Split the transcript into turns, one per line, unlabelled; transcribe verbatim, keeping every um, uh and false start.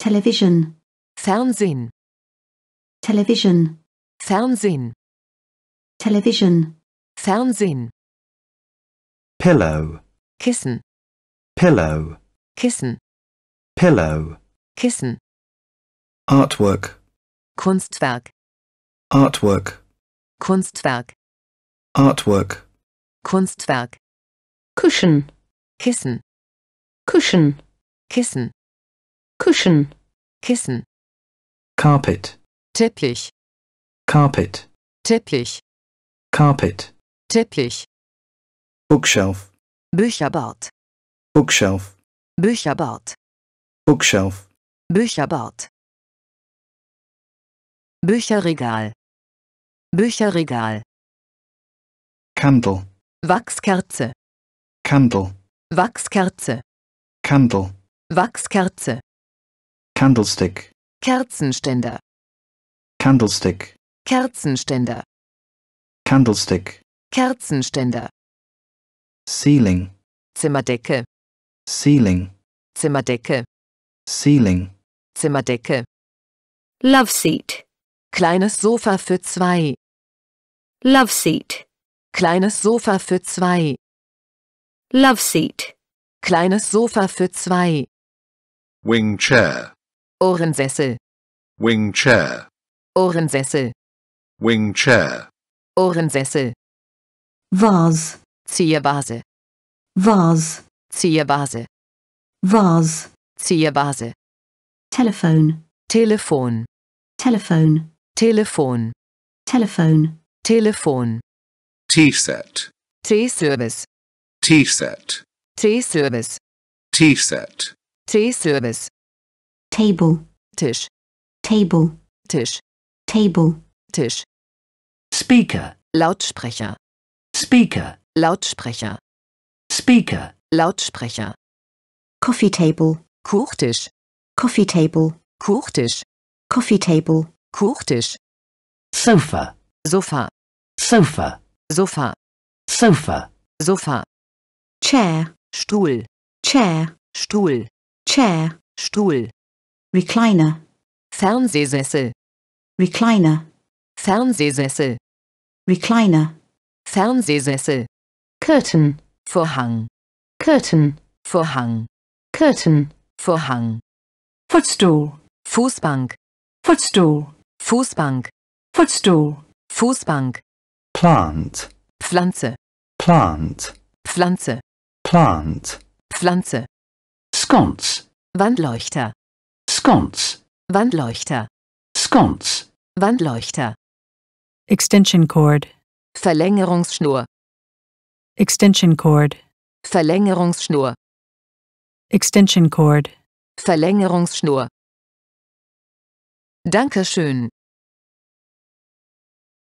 television,
Fernsehen,
television,
Fernsehen,
television,
Fernsehen,
pillow,
Kissen,
pillow,
Kissen,
pillow,
Kissen,
artwork,
Kunstwerk,
artwork,
Kunstwerk,
artwork,
Kunstwerk,
cushion,
Kissen,
cushion,
Kissen,
cushion,
Kissen,
carpet,
Teppich,
carpet,
Teppich,
carpet,
Teppich,
bookshelf,
Bücherbord,
bookshelf,
Bücherbord,
bookshelf,
Bücherbord, Bücherregal, Bücherregal,
candle,
Wachskerze,
candle,
Wachskerze,
candle,
Wachskerze,
candlestick,
Kerzenständer,
candlestick,
Kerzenständer,
candlestick,
Kerzenständer,
ceiling,
Zimmerdecke,
ceiling,
Zimmerdecke,
ceiling,
Zimmerdecke,
love seat,
kleines Sofa für zwei,
love seat,
kleines Sofa für zwei,
love seat,
kleines Sofa für zwei,
wing chair,
Ohrensessel,
wing chair,
Ohrensessel,
wing chair,
Ohrensessel,
vase,
Zierbase,
vase,
Zierbase,
vase,
Zierbase,
telephone,
Telefon,
telephone,
Telefon,
telephone,
Telefon,
tea set,
Teeservice,
tea set,
Teeservice,
tea set,
Teeservice,
table,
Tisch,
table,
Tisch,
table,
Tisch,
speaker,
Lautsprecher,
speaker,
Lautsprecher,
speaker,
Lautsprecher,
coffee table,
Kuchtisch,
coffee table,
Kuchtisch,
coffee table,
Kuchtisch,
sofa,
Sofa,
sofa,
Sofa,
sofa,
Sofa,
chair,
Stuhl,
chair,
Stuhl,
chair,
Stuhl,
recliner,
Fernsehsessel,
recliner,
Fernsehsessel,
recliner,
Fernsehsessel,
curtain,
Vorhang,
curtain,
Vorhang,
curtain,
Vorhang,
footstool,
Fußbank,
footstool,
Fußbank,
footstool,
Fußbank,
plant,
Pflanze,
plant,
Pflanze,
plant,
Pflanze,
sconce,
Wandleuchter,
sconce,
Wandleuchter,
sconce,
Wandleuchter,
extension cord,
Verlängerungsschnur,
extension cord,
Verlängerungsschnur,
extension cord.
Verlängerungsschnur. Dankeschön.